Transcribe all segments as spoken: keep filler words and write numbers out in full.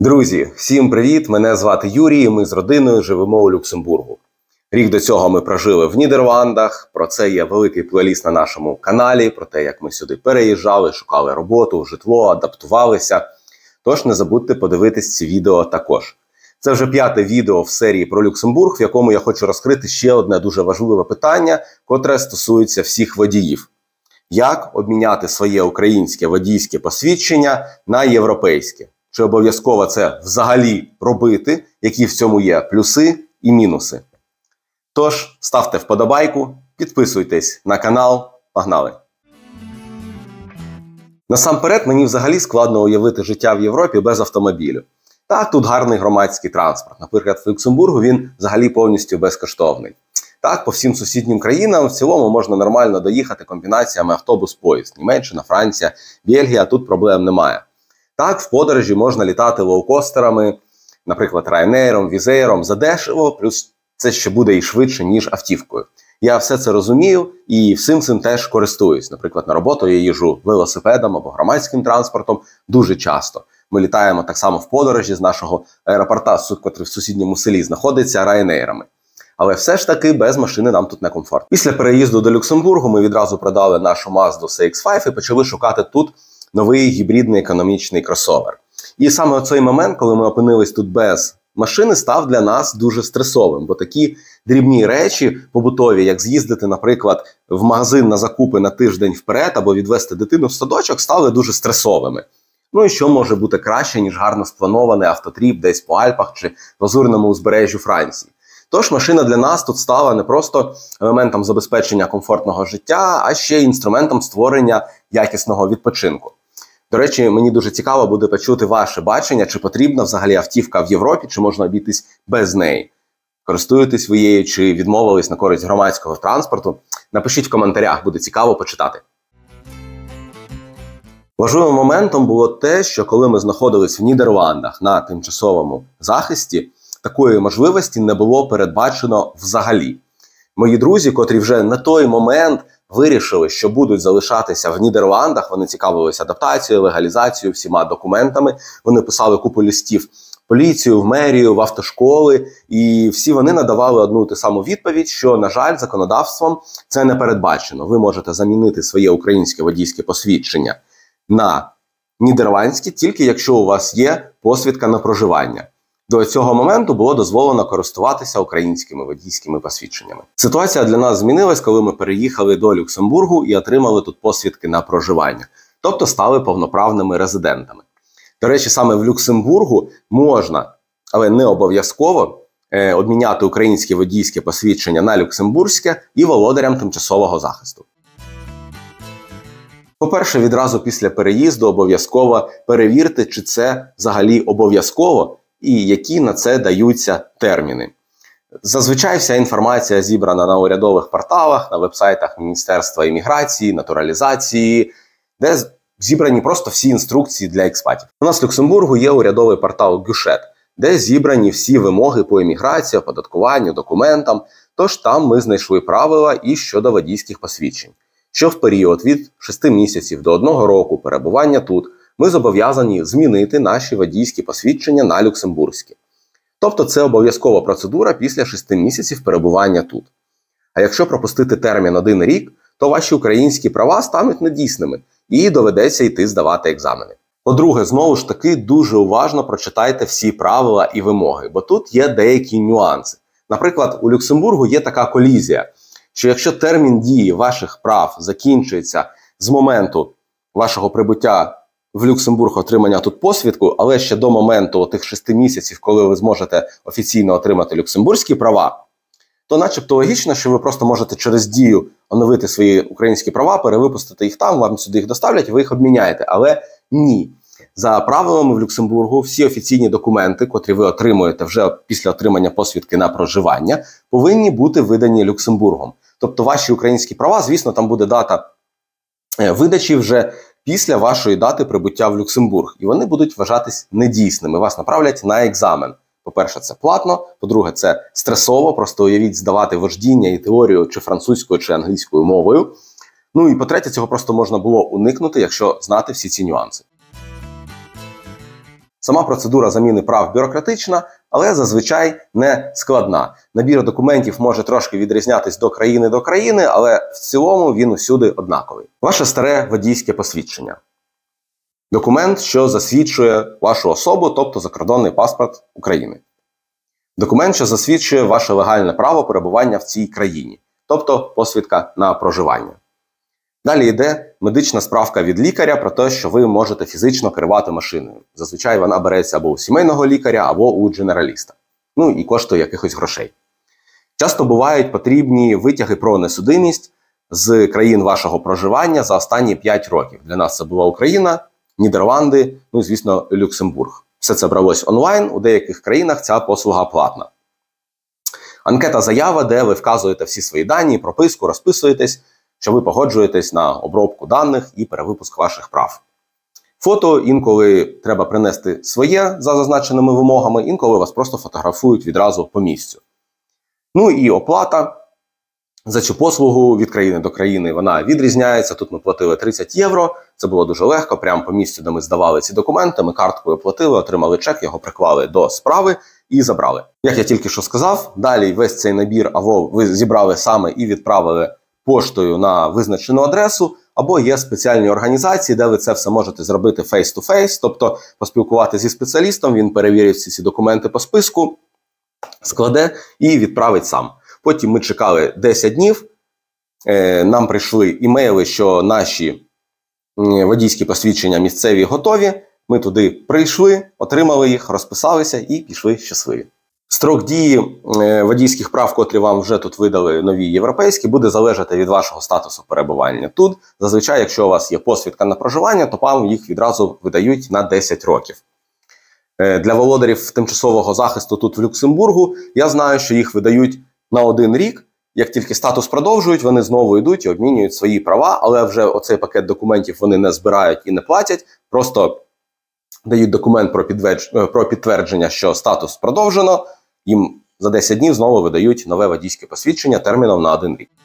Друзі, всім привіт! Мене звати Юрій, і ми з родиною живемо у Люксембургу. Рік до цього ми прожили в Нідерландах, про це є великий плейліст на нашому каналі, про те, як ми сюди переїжджали, шукали роботу, житло, адаптувалися. Тож не забудьте подивитись ці відео також. Це вже п'яте відео в серії про Люксембург, в якому я хочу розкрити ще одне дуже важливе питання, котре стосується всіх водіїв. Як обміняти своє українське водійське посвідчення на європейське? Чи обов'язково це взагалі робити, які в цьому є плюси і мінуси? Тож, ставте вподобайку, підписуйтесь на канал, погнали! Насамперед, мені взагалі складно уявити життя в Європі без автомобілю. Так, тут гарний громадський транспорт. Наприклад, в Люксембургу він взагалі повністю безкоштовний. Так, по всім сусіднім країнам в цілому можна нормально доїхати комбінаціями автобус-поїзд. Німеччина, Франція, Бельгія, тут проблем немає. Так, в подорожі можна літати лоукостерами, наприклад, Ryanair, Wizz Air, задешево, плюс це ще буде і швидше, ніж автівкою. Я все це розумію і всім цим теж користуюсь. Наприклад, на роботу я їжджу велосипедом або громадським транспортом дуже часто. Ми літаємо так само в подорожі з нашого аеропорта, котрий в сусідньому селі знаходиться, Ryanair'ами. Але все ж таки без машини нам тут не комфортно. Після переїзду до Люксембургу ми відразу продали нашу Mazda сі ікс п'ять і почали шукати тут новий гібридний економічний кросовер. І саме оцей момент, коли ми опинились тут без машини, став для нас дуже стресовим. Бо такі дрібні речі побутові, як з'їздити, наприклад, в магазин на закупи на тиждень вперед або відвести дитину в садочок, стали дуже стресовими. Ну і що може бути краще, ніж гарно спланований автотріп десь по Альпах чи лазурному узбережжю Франції. Тож машина для нас тут стала не просто елементом забезпечення комфортного життя, а ще й інструментом створення якісного відпочинку. До речі, мені дуже цікаво буде почути ваше бачення, чи потрібна взагалі автівка в Європі, чи можна обійтись без неї. Користуєтесь ви її, чи відмовились на користь громадського транспорту? Напишіть в коментарях, буде цікаво почитати. Важливим моментом було те, що коли ми знаходились в Нідерландах на тимчасовому захисті, такої можливості не було передбачено взагалі. Мої друзі, котрі вже на той момент вирішили, що будуть залишатися в Нідерландах, вони цікавилися адаптацією, легалізацією, всіма документами, вони писали купу листів в поліцію, в мерію, в автошколи, і всі вони надавали одну і ту саму відповідь, що, на жаль, законодавством це не передбачено. Ви можете замінити своє українське водійське посвідчення на нідерландське, тільки якщо у вас є посвідка на проживання. До цього моменту було дозволено користуватися українськими водійськими посвідченнями. Ситуація для нас змінилась, коли ми переїхали до Люксембургу і отримали тут посвідки на проживання. Тобто стали повноправними резидентами. До речі, саме в Люксембургу можна, але не обов'язково, е, обміняти українське водійське посвідчення на люксембурзьке і володарям тимчасового захисту. По-перше, відразу після переїзду обов'язково перевірте, чи це взагалі обов'язково, і які на це даються терміни. Зазвичай вся інформація зібрана на урядових порталах, на вебсайтах Міністерства імміграції, натуралізації, де зібрані просто всі інструкції для експатів. У нас в Люксембургу є урядовий портал Гюшет, де зібрані всі вимоги по імміграції, оподаткуванню, документам, тож там ми знайшли правила і щодо водійських посвідчень. Що в період від шести місяців до одного року перебування тут ми зобов'язані змінити наші водійські посвідчення на люксембурзькі. Тобто це обов'язкова процедура після шести місяців перебування тут. А якщо пропустити термін один рік, то ваші українські права стануть недійсними і доведеться йти здавати екзамени. По-друге, знову ж таки, дуже уважно прочитайте всі правила і вимоги, бо тут є деякі нюанси. Наприклад, у Люксембургу є така колізія, що якщо термін дії ваших прав закінчується з моменту вашого прибуття в Люксембург, отримання тут посвідку, але ще до моменту тих шести місяців, коли ви зможете офіційно отримати люксембурзькі права, то начебто логічно, що ви просто можете через дію оновити свої українські права, перевипустити їх там, вам сюди їх доставлять, ви їх обміняєте. Але ні. За правилами в Люксембургу всі офіційні документи, котрі ви отримуєте вже після отримання посвідки на проживання, повинні бути видані Люксембургом. Тобто ваші українські права, звісно, там буде дата видачі вже після вашої дати прибуття в Люксембург. І вони будуть вважатись недійсними. Вас направлять на екзамен. По-перше, це платно. По-друге, це стресово. Просто уявіть здавати вождіння і теорію чи французькою, чи англійською мовою. Ну і по-третє, цього просто можна було уникнути, якщо знати всі ці нюанси. Сама процедура заміни прав бюрократична, але зазвичай не складна. Набір документів може трошки відрізнятись до країни до країни, але в цілому він усюди однаковий. Ваше старе водійське посвідчення. Документ, що засвідчує вашу особу, тобто закордонний паспорт України. Документ, що засвідчує ваше легальне право перебування в цій країні, тобто посвідка на проживання. Далі йде медична справка від лікаря про те, що ви можете фізично керувати машиною. Зазвичай вона береться або у сімейного лікаря, або у дженераліста. Ну і коштує якихось грошей. Часто бувають потрібні витяги про несудимість з країн вашого проживання за останні п'ять років. Для нас це була Україна, Нідерланди, ну і, звісно, Люксембург. Все це бралось онлайн, у деяких країнах ця послуга платна. Анкета-заява, де ви вказуєте всі свої дані, прописку, розписуєтесь, що ви погоджуєтесь на обробку даних і перевипуск ваших прав. Фото інколи треба принести своє за зазначеними вимогами, інколи вас просто фотографують відразу по місцю. Ну і оплата за цю послугу від країни до країни вона відрізняється. Тут ми платили тридцять євро, це було дуже легко, прямо по місцю, де ми здавали ці документи, ми карткою платили, отримали чек, його приклали до справи і забрали. Як я тільки що сказав, далі весь цей набір або ви зібрали саме і відправили поштою на визначену адресу, або є спеціальні організації, де ви це все можете зробити face-to-face, тобто поспілкуватися зі спеціалістом, він перевірить всі ці документи по списку, складе і відправить сам. Потім ми чекали десять днів, е, нам прийшли імейли, що наші водійські посвідчення місцеві готові, ми туди прийшли, отримали їх, розписалися і пішли щасливі. Строк дії е, водійських прав, котрі вам вже тут видали нові європейські, буде залежати від вашого статусу перебування тут. Зазвичай, якщо у вас є посвідка на проживання, то вам їх відразу видають на десять років. Е, для володарів тимчасового захисту тут в Люксембургу, я знаю, що їх видають на один рік. Як тільки статус продовжують, вони знову йдуть і обмінюють свої права, але вже оцей пакет документів вони не збирають і не платять, просто дають документ про, підтвердж... про підтвердження, що статус продовжено, їм за десять днів знову видають нове водійське посвідчення терміном на один рік.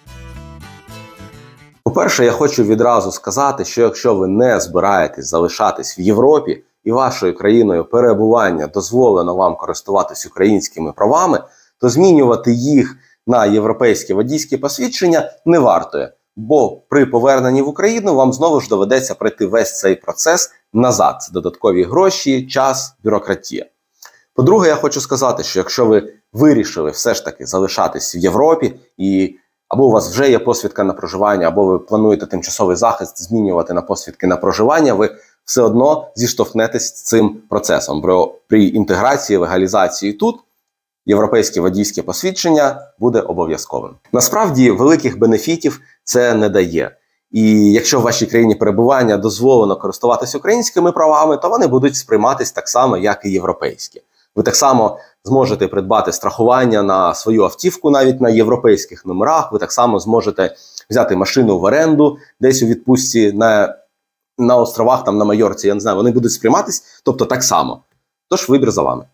По-перше, я хочу відразу сказати, що якщо ви не збираєтесь залишатись в Європі і вашою країною перебування дозволено вам користуватись українськими правами, то змінювати їх на європейське водійське посвідчення не вартує, бо при поверненні в Україну вам знову ж доведеться пройти весь цей процес назад. Це додаткові гроші, час, бюрократія. По-друге, я хочу сказати, що якщо ви вирішили все ж таки залишатись в Європі, і або у вас вже є посвідка на проживання, або ви плануєте тимчасовий захист змінювати на посвідки на проживання, ви все одно зіштовхнетесь з цим процесом. Бо при інтеграції, легалізації тут європейське водійське посвідчення буде обов'язковим. Насправді, великих бенефітів це не дає. І якщо в вашій країні перебування дозволено користуватися українськими правами, то вони будуть сприйматись так само, як і європейські. Ви так само зможете придбати страхування на свою автівку навіть на європейських номерах, ви так само зможете взяти машину в оренду десь у відпустці на, на островах, там на Майорці, я не знаю, вони будуть сприйматись, тобто так само. Тож вибір за вами.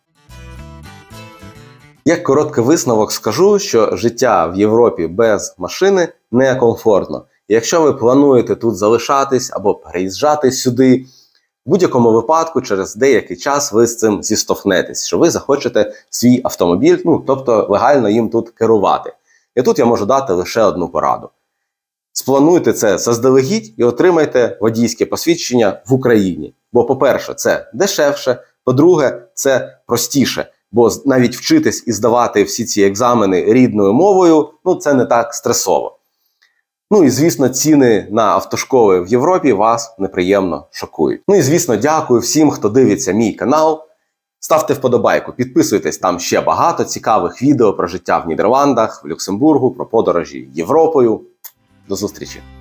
Як короткий висновок скажу, що життя в Європі без машини некомфортно. І якщо ви плануєте тут залишатись або переїжджати сюди, в будь-якому випадку через деякий час ви з цим зіштовхнетесь, що ви захочете свій автомобіль, ну, тобто легально їм тут керувати. І тут я можу дати лише одну пораду. Сплануйте це заздалегідь і отримайте водійське посвідчення в Україні. Бо, по-перше, це дешевше, по-друге, це простіше. Бо навіть вчитись і здавати всі ці екзамени рідною мовою, ну це не так стресово. Ну і, звісно, ціни на автошколи в Європі вас неприємно шокують. Ну і, звісно, дякую всім, хто дивиться мій канал. Ставте вподобайку, підписуйтесь, там ще багато цікавих відео про життя в Нідерландах, в Люксембургу, про подорожі Європою. До зустрічі!